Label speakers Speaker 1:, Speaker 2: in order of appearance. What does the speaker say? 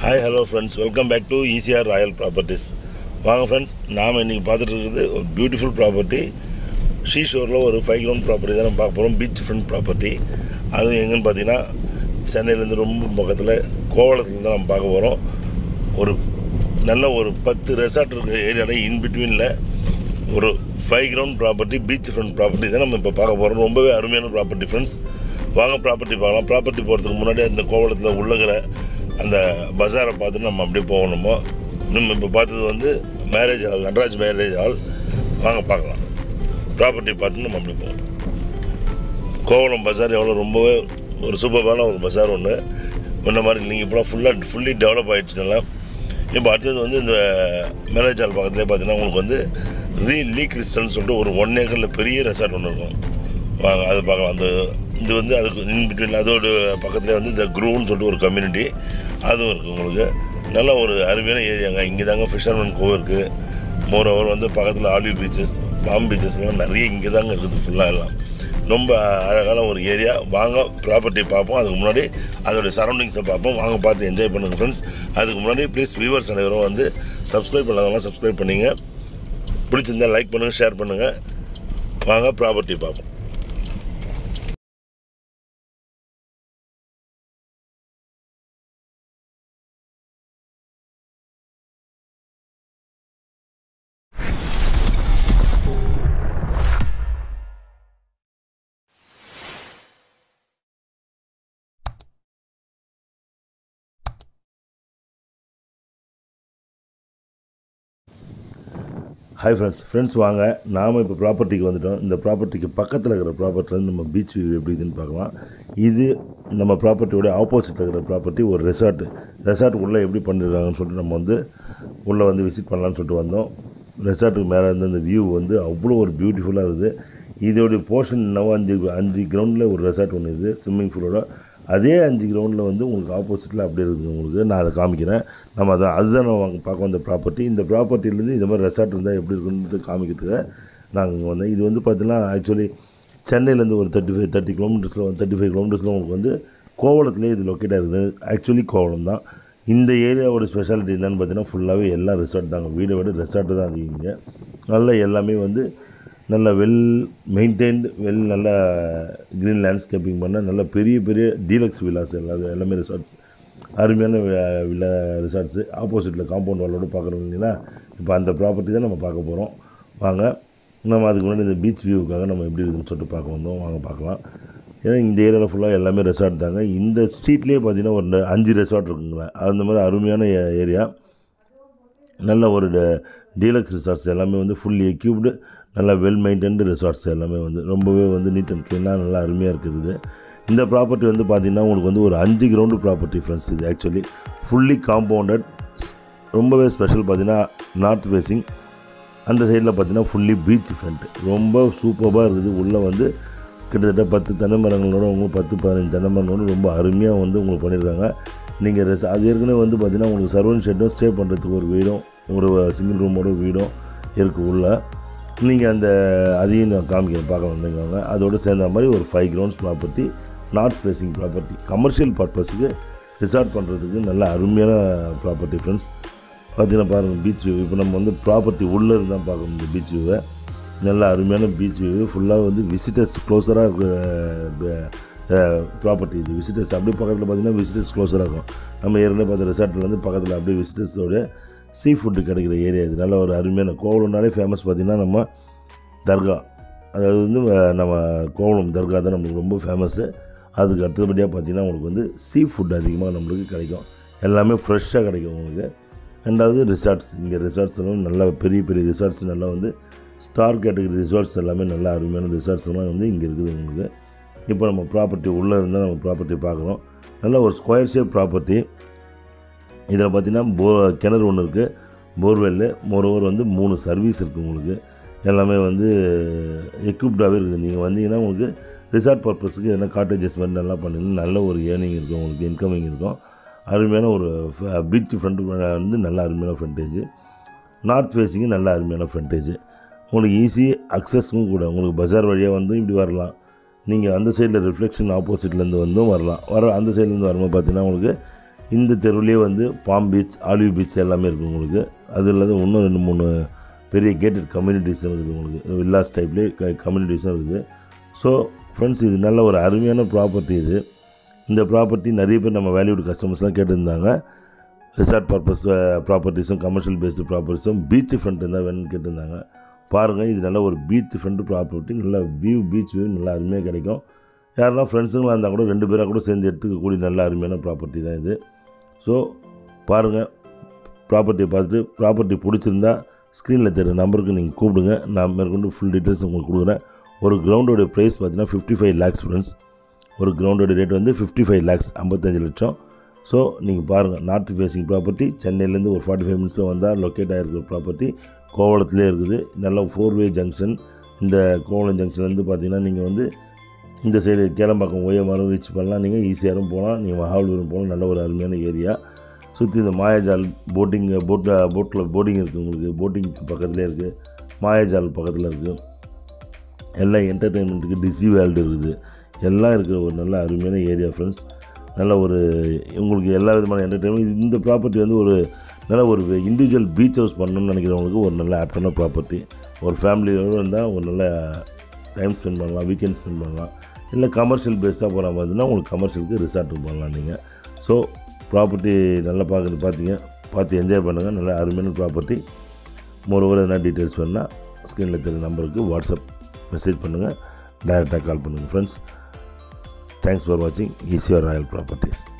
Speaker 1: Hi, hello friends. Welcome back to ECR Royal Properties. வாங்க friends, நாம் இன்றைக்கி பார்த்துட்டு இருக்கிறது ஒரு பியூட்டிஃபுல் ப்ராப்பர்ட்டி. ஷீஷோரில் ஒரு 5 கிரவுண்ட் ப்ராப்பர்ட்டி தான் நம்ம பார்க்க போகிறோம். Beach front property. அதுவும் எங்கன்னு பார்த்தீங்கன்னா சென்னையிலேருந்து ரொம்ப பக்கத்தில் கோவளத்தில் தான் நம்ம பார்க்க போகிறோம். ஒரு நல்ல ஒரு 10 ரெசார்ட் இருக்கிற ஏரியாவில் இன்பிட்வீனில் ஒரு 5 ground property, beach front property தான் நம்ம இப்போ பார்க்க போகிறோம். ரொம்பவே அருமையான ப்ராப்பர்ட்டி ஃப்ரெண்ட்ஸ். வாங்க ப்ராப்பர்ட்டி பார்க்கலாம். ப்ராப்பர்ட்டி போகிறதுக்கு முன்னாடி அந்த கோவளத்தில் உள்ளகிற அந்த பஜாரை பார்த்துட்டு நம்ம அப்படியே போகணுமோ. நம்ம இப்போ பார்த்தது வந்து marriage hall, Nataraj marriage hall. வாங்க பார்க்கலாம். ப்ராப்பர்ட்டி பார்த்து நம்ம அப்படி போகணும். கோவளம் பஜார் எவ்வளோ ரொம்பவே ஒரு சூப்பரான ஒரு பஜார் ஒன்று. முன்ன மாதிரி இல்லைங்க, இப்போலாம் ஃபுல்லி டெவலப் ஆகிடுச்சுனால. இப்போ அடுத்தது வந்து இந்த மேரேஜ் ஹால் பக்கத்துலேயே பார்த்தீங்கன்னா உங்களுக்கு வந்து லீ கிறிஸ்டல்னு சொல்லிட்டு ஒரு 1 ஏக்கரில் பெரிய ரெசார்ட் ஒன்று இருக்கும். வாங்க அதை பார்க்கலாம். அந்த இது வந்து அதுக்கு இன்பிட்வீன் அதோட பக்கத்துலேயே வந்து இந்த குரூவ்னு சொல்லிட்டு ஒரு கம்யூனிட்டி அதுவும் இருக்குது. உங்களுக்கு நல்ல ஒரு அருமையான ஏரியாங்க. இங்கே தாங்க ஃபிஷர்மேன் கோவ் இருக்குது. மோரோவர் வந்து பக்கத்தில் ஆலிவ் பீச்சஸ், பாம் பீச்சஸ்லாம் நிறைய இங்கே தாங்க இருக்குது. ஃபுல்லாக எல்லாம் ரொம்ப அழகான ஒரு ஏரியா. வாங்க ப்ராப்பர்ட்டி பார்ப்போம். அதுக்கு முன்னாடி அதோடைய சரௌண்டிங்ஸை பார்ப்போம். வாங்க பார்த்து என்ஜாய் பண்ணுங்கள் ஃப்ரெண்ட்ஸ். அதுக்கு முன்னாடி ப்ளீஸ் வியூவர்ஸ் அனைவரும் வந்து சப்ஸ்கிரைப் பண்ணாதவங்களாம் சப்ஸ்கிரைப் பண்ணிங்க. பிடிச்சிருந்தால் லைக் பண்ணுங்கள், ஷேர் பண்ணுங்கள். வாங்க ப்ராப்பர்ட்டி பார்ப்போம். ஹாய் ஃப்ரெண்ட்ஸ் வாங்க. நாம் இப்போ ப்ராப்பர்ட்டிக்கு வந்துட்டோம். இந்த ப்ராப்பர்ட்டிக்கு பக்கத்தில் இருக்கிற ப்ராப்பர்ட்டிலேருந்து நம்ம பீச் வியூ எப்படி இதுன்னு பார்க்கலாம். இது நம்ம ப்ராப்பர்ட்டியோட ஆப்போசிட்டில் இருக்கிற ப்ராப்பர்ட்டி. ஒரு ரெசார்ட் உள்ளே எப்படி பண்ணியிருக்காங்கன்னு சொல்லிட்டு நம்ம வந்து உள்ளே வந்து விசிட் பண்ணலான்னு சொல்லிட்டு வந்தோம். ரெசார்ட்டுக்கு மேலே இருந்து அந்த வியூ வந்து அவ்வளோ ஒரு பியூட்டிஃபுல்லாக இருக்குது. இதோடைய போர்ஷன் என்னவோ 5 கிரவுண்டில் ஒரு ரெசார்ட் ஒன்று இருக்குது ஸ்விம்மிங் பூலோட. அதே 5 கிரவுண்டில் வந்து உங்களுக்கு ஆப்போசிட்டில் அப்படியே இருக்குது. உங்களுக்கு நான் அதை காமிக்கிறேன். நம்ம அதுதான் நம்ம பார்க்க வந்த ப்ராப்பர்ட்டி. இந்த ப்ராப்பர்ட்டிலேருந்து இந்த மாதிரி ரெசார்ட் இருந்தால் எப்படி இருக்குன்னு காமிக்கிறதுக்கு நாங்கள் இங்கே வந்தேன். இது வந்து பார்த்தீங்கன்னா ஆக்சுவலி சென்னையிலேருந்து ஒரு 35 கிலோமீட்டர்ஸில் உங்களுக்கு வந்து கோவளத்துலேயே இது லொக்கேட்டாக இருக்குது. ஆக்சுவலி கோவளம் தான். இந்த ஏரியாவோட ஸ்பெஷாலிட்டி என்னென்னு பார்த்தீங்கன்னா ஃபுல்லாகவே எல்லா ரெசார்ட் தாங்க. வீடை விட ரெசார்ட்டு தான் அதிகங்க. நல்லா எல்லாமே வந்து நல்ல வெல் மெயின்டைன்டு, நல்ல க்ரீன் லேண்ட்ஸ்கேப்பிங் பண்ண நல்ல பெரிய டீலக்ஸ் வில்லாஸ் எல்லாமே ரிசார்ட்ஸ், அருமையான வில்லா ரிசார்ட்ஸு. ஆப்போசிட்டில் காம்பவுண்ட் வாலோடு பார்க்குறோம் இல்லைங்களா. இப்போ அந்த ப்ராப்பர்ட்டி தான் நம்ம பார்க்க போகிறோம். வாங்க. நம்ம அதுக்கு முன்னாடி இந்த பீச் வியூவுக்காக நம்ம எப்படி இருக்குதுன்னு சொல்லிட்டு பார்க்க வந்தோம். வாங்க பார்க்கலாம். ஏன்னா இந்த ஏரியாவில் ஃபுல்லாக எல்லாமே ரெசார்ட் தாங்க. இந்த ஸ்ட்ரீட்லேயே பார்த்தீங்கன்னா ஒரு 5 ரெசார்ட் இருக்குங்களா. அந்த மாதிரி அருமையான ஏரியா. நல்ல ஒரு டீலக்ஸ் ரிசார்ட்ஸ் எல்லாமே வந்து ஃபுல்லி எக்யூப்டு, நல்லா வெல் மெயின்டைன்டு ரிசார்ட்ஸ் எல்லாமே வந்து ரொம்பவே வந்து நீட் அண்ட் க்ளீனாக நல்லா அருமையாக இருக்குது. இந்த ப்ராப்பர்ட்டி வந்து பார்த்திங்கன்னா உங்களுக்கு வந்து ஒரு 5 கிரவுண்டு ப்ராப்பர்ட்டி ஃப்ரெண்ட்ஸ். இது ஆக்சுவலி ஃபுல்லி காம்பவுண்டட். ரொம்பவே ஸ்பெஷல் பார்த்தீங்கன்னா நார்த் ஃபேஸிங். அந்த சைடில் பார்த்தீங்கன்னா ஃபுல்லி பீச் ஃப்ரண்ட். ரொம்ப சூப்பராக இருக்குது. உள்ளே வந்து கிட்டத்தட்ட 10 தென்னை மரங்களோட உங்களுக்கு 10-15 தென்னை மரங்களோட ரொம்ப அருமையாக வந்து உங்களுக்கு பண்ணியிருக்காங்க. நீங்கள் அது ஏற்கனவே வந்து பார்த்திங்கன்னா உங்களுக்கு சர்வன் ஷெட்டும் ஸ்டே பண்ணுறதுக்கு ஒரு வீடும், ஒரு சிங்கிள் ரூமோட வீடும் இருக்குது உள்ள. நீங்கள் அந்த அதையும் நான் பார்க்க வந்துருக்காங்க. அதோடு சேர்ந்த மாதிரி ஒரு 5 grounds property, north facing property, commercial பர்பஸுக்கு ரிசார்ட் பண்ணுறதுக்கு நல்ல அருமையான ப்ராப்பர்ட்டி ஃப்ரெண்ட்ஸ். பார்த்தீங்கன்னா பாருங்கள் பீச் வியூ. இப்போ நம்ம வந்து ப்ராப்பர்ட்டி உள்ளே இருந்தால் பார்க்கணும் இந்த பீச் வியூவை. நல்ல அருமையான பீச் வியூ. ஃபுல்லாக வந்து விசிட்டர்ஸ் க்ளோஸராக இருக்க ப்ராப்பர்ட்டி இது. விசிட்டர்ஸ் அப்படியே பக்கத்தில் பார்த்தீங்கன்னா விசிட்டர்ஸ் க்ளோஸராக இருக்கும். நம்ம ஏற்கனவே பார்த்த ரெசார்ட்லேருந்து பக்கத்தில் அப்படியே விசிட்டர்ஸோட சீ ஃபுட்டு கிடைக்கிற ஏரியா இது. நல்ல ஒரு அருமையான கோவளம்னாலே ஃபேமஸ் பார்த்திங்கன்னா நம்ம தர்கா, அதாவது வந்து நம்ம கோவளம் தர்கா தான் நம்மளுக்கு ரொம்ப ஃபேமஸ்ஸு. அதுக்கு அடுத்தபடியாக பார்த்திங்கன்னா உங்களுக்கு வந்து சீ ஃபுட் அதிகமாக நம்மளுக்கு கிடைக்கும். எல்லாமே ஃப்ரெஷ்ஷாக கிடைக்கும் உங்களுக்கு. ரெண்டாவது ரிசார்ட்ஸ். இங்கே ரிசார்ட்ஸ் எல்லாம் நல்லா பெரிய ரிசார்ட்ஸ், நல்லா வந்து ஸ்டார் கேட்டகரி ரிசார்ட்ஸ் எல்லாமே நல்லா அருமையான ரிசார்ட்ஸ்லாம் வந்து இங்கே இருக்குது உங்களுக்கு. இப்போ நம்ம ப்ராப்பர்ட்டி உள்ளே இருந்தால் நம்ம ப்ராப்பர்ட்டி பார்க்குறோம். நல்ல ஒரு ஸ்கொயர் ஷேப் ப்ராப்பர்ட்டி. இதில் பார்த்திங்கன்னா கிணறு ஒன்று இருக்குது, போர்வெல்லு. மோரோவர் வந்து 3 சர்வீஸ் இருக்குது உங்களுக்கு. எல்லாமே வந்து எக்யூப்டாகவே இருக்குது. நீங்கள் வந்தீங்கன்னா உங்களுக்கு ரிசார்ட் பர்பஸுக்கு எதனா காட்டேஜஸ் மாதிரி நல்லா பண்ணிங்கன்னா நல்ல ஒரு ஏர்னிங் இருக்கும் உங்களுக்கு, இன்கமிங் இருக்கும். அருமையான ஒரு பீச் ஃப்ரண்ட் வந்து நல்ல அருமையான ஃப்ரண்டேஜ். நார்த் ஃபேஸிங்கு நல்ல அருமையான ஃப்ரண்டேஜ். உங்களுக்கு ஈஸி அக்சஸும் கூட. உங்களுக்கு பஜார் வழியாக வந்து இப்படி வரலாம். நீங்கள் அந்த சைடில் ரிஃப்ளெக்ஷன் ஆப்போசிட்லேருந்து வந்தும் வரலாம். அந்த சைட்லேருந்து வரும்போது பார்த்தீங்கன்னா உங்களுக்கு இந்த தெருவிலே வந்து பாம் பீச், ஆலிவ் பீச் எல்லாமே இருக்குது உங்களுக்கு. அது இல்லாத இன்னும் 2-3 பெரிய கேட்டட் கம்யூனிட்டிஸும் இருக்குது உங்களுக்கு. வில்லாஸ் டைப்லேயே கம்யூனிட்டிஸும் இருக்குது. ஸோ ஃப்ரெண்ட்ஸ், இது நல்ல ஒரு அருமையான ப்ராப்பர்ட்டி இது. இந்த ப்ராப்பர்ட்டி நிறைய பேர் நம்ம வேல்யூடு கஸ்டமர்ஸ்லாம் கேட்டிருந்தாங்க. ரிசார்ட் பர்பஸ் ப்ராப்பர்ட்டிஸும் கமர்ஷியல் பேஸ்டு ப்ராப்பர்ட்டிஸும் பீச் ஃப்ரண்ட் இருந்தால் வேணும்னு கேட்டிருந்தாங்க. பாருங்கள், இது நல்ல ஒரு பீச் ஃப்ரண்ட் ப்ராப்பர்ட்டி. நல்ல பீச் வியூ நல்லா அருமையாக கிடைக்கும். யாருன்னா ஃப்ரெண்ட்ஸுங்களாக இருந்தால் கூட 2 பேராக கூட சேர்ந்து எடுத்துக்கக்கூடிய நல்ல அருமையான ப்ராப்பர்ட்டி தான் இது. ஸோ பாருங்கள், ப்ராப்பர்ட்டியை பார்த்துட்டு ப்ராப்பர்ட்டி பிடிச்சிருந்தா ஸ்க்ரீனில் தெரிகிற நம்பருக்கு நீங்கள் கூப்பிடுங்க. நான் மேற்கொண்டு ஃபுல் டீட்டெயில்ஸ் உங்களுக்கு கொடுக்குறேன். ஒரு கிரவுண்டோடைய ப்ரைஸ் பார்த்தீங்கன்னா 55 lakhs ஃப்ரெண்ட்ஸ். ஒரு கிரவுண்டோட ரேட் வந்து 55 lakhs, 55 லட்சம். ஸோ நீங்கள் பாருங்கள், நார்த் ஃபேஸிங் ப்ராப்பர்ட்டி. சென்னையிலேருந்து ஒரு 45 minutes வந்தால் லொக்கேட் ஆகிருக்கிற ப்ராப்பர்ட்டி. கோவளத்துலேயே இருக்குது. நல்ல 4-way ஜங்ஷன். இந்த கோவளம் ஜங்ஷன்லேருந்து பார்த்தீங்கன்னா நீங்கள் வந்து இந்த சைடு கேளம்பாக்கம் ஓயமாரும் ரீச் பண்ணலாம். நீங்கள் ஈஸியாகவும் போகலாம், நீங்கள் மகாபலிபுரம் போகலாம். நல்ல ஒரு அருமையான ஏரியா. சுற்றி இந்த மாயாஜால் போட்டில் போட்டிங் இருக்குது உங்களுக்கு. போட்டிங்க்கு பக்கத்துலேயே இருக்குது. மாயாஜால் பக்கத்தில் இருக்குது. எல்லாம் என்டர்டெயின்மெண்ட்டுக்கு டிஸ்னி வேர்ல்டு இருக்குது. எல்லாம் இருக்கிற ஒரு நல்ல அருமையான ஏரியா ஃப்ரெண்ட்ஸ். நல்ல ஒரு உங்களுக்கு எல்லா விதமான என்டர்டெயின்மெண்ட். இந்த ப்ராப்பர்ட்டி வந்து ஒரு நல்ல ஒரு இண்டிவிஜுவல் பீச் ஹவுஸ் பண்ணணும்னு நினைக்கிறவங்களுக்கு ஒரு நல்ல ஆப்டான ப்ராப்பர்ட்டி. ஒரு ஃபேமிலியோடு இருந்தால் ஒரு நல்ல டைம் ஸ்பெண்ட் பண்ணலாம், வீக்கெண்ட் ஸ்பெண்ட் பண்ணலாம். இல்லை கமர்ஷியல் பேஸ்டாக போகிற மாதிரினா உங்களுக்கு கமர்ஷியலுக்கு ரிசார்ட்டுக்கு பண்ணலாம் நீங்கள். ஸோ ப்ராப்பர்ட்டி நல்லா பார்த்து என்ஜாய் பண்ணுங்கள். நல்ல அருமையான ப்ராப்பர்ட்டி. மோரோவர் எதனா டீட்டெயில்ஸ் வேணுன்னா ஸ்க்ரீனில் தெரிஞ்ச நம்பருக்கு வாட்ஸ்அப் மெசேஜ் பண்ணுங்கள், டைரெக்டாக கால் பண்ணுங்கள் ஃப்ரெண்ட்ஸ். தேங்க்ஸ் ஃபார் வாட்சிங் ஈசிஆர் ராயல் ப்ராப்பர்ட்டிஸ்.